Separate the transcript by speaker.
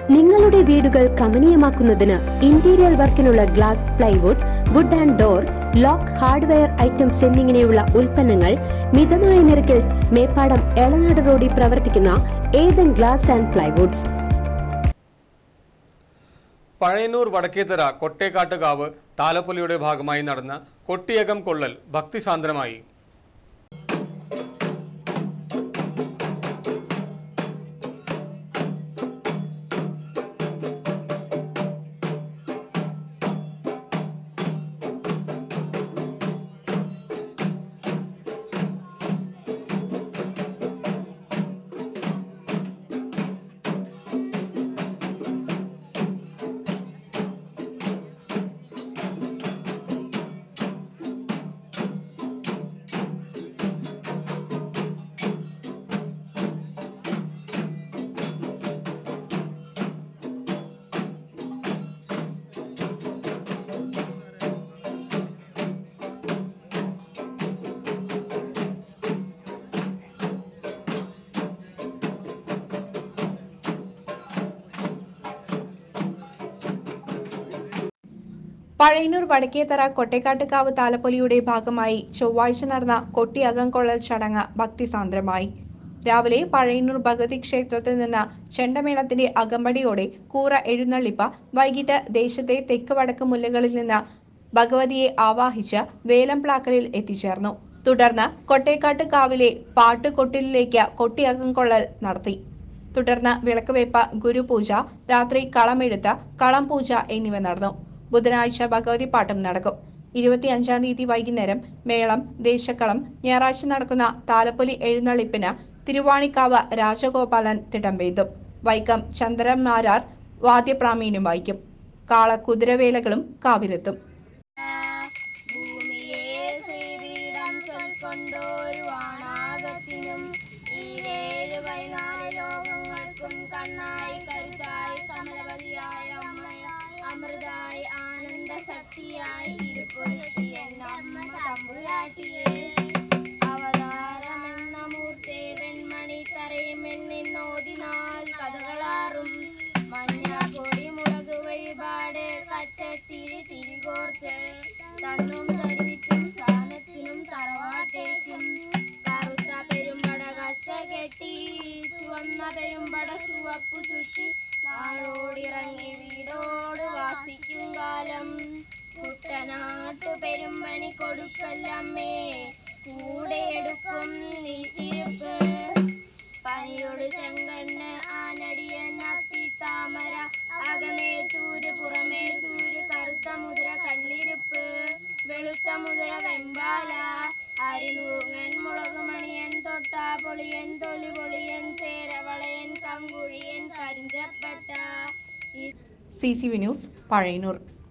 Speaker 1: നിങ്ങളുടെ വീടുകൾ കമനീയമാക്കുന്നതിന് ഇന്റീരിയർ വർക്കിനുള്ള glass, plywood, wood and door, lock, hardware items എന്നിങ്ങനെയുള്ള ഉൽപ്പന്നങ്ങൾ മിതമായ നിരക്കിൽ മേപ്പാടം എളനാട് റോഡിൽ പ്രവർത്തിക്കുന്ന Ethan glass and plywoods.
Speaker 2: Pazhayannur Vadakkethara Kottekkattukavu താലപ്പൊലിയുടെ ഭാഗമായി നടന്ന കൊട്ടിയകം കൊള്ളൽ ഭക്തിസാന്ദ്രമായി.
Speaker 3: പഴയന്നൂർ വടക്കേത്തറ കൊട്ടേക്കാട്ടുകാവ് താലപ്പൊലിയുടെ ഭാഗമായി ചൊവ്വാഴ്ച നടന്ന കൊട്ടിയകം കൊള്ളൽ ചടങ്ങ് ഭക്തിസാന്ദ്രമായി. രാവിലെ പഴയന്നൂർ ഭഗവതി ക്ഷേത്രത്തിൽ നിന്ന് ചെണ്ടമേളത്തിന്റെ അകമ്പടിയോടെ കൂറ എഴുന്നള്ളിപ്പ്, വൈകിട്ട് ദേശത്തെ തെക്ക് വടക്ക് മുല്ലകളിൽ നിന്ന് ഭഗവതിയെ ആവാഹിച്ച് വേലംപ്ലാക്കലിൽ എത്തിച്ചേർന്നു. തുടർന്ന് കൊട്ടേക്കാട്ടുകാവിലെ പാട്ടുകൊട്ടിലിലേക്ക് കൊട്ടിയകം കൊള്ളൽ നടത്തി. തുടർന്ന് വിളക്കുവെപ്പ്, ഗുരുപൂജ, രാത്രി കളമെഴുത്ത്, കളം പൂജ എന്നിവ നടന്നു. ബുധനാഴ്ച ഭഗവതി പാട്ടും നടക്കും. 25-ാം തീയതി വൈകുന്നേരം മേളം, ദേശക്കളം. ഞായറാഴ്ച നടക്കുന്ന താലപ്പൊലി എഴുന്നള്ളിപ്പിന് തിരുവാണിക്കാവ് രാജഗോപാലൻ തിടമ്പേന്തും. വൈക്കം ചന്ദ്രന്മാരാർ വാദ്യപ്രാമീണ്യം വഹിക്കും. കാള കുതിരവേലകളും കാവിലെത്തും. CCV news, Pazhayannur.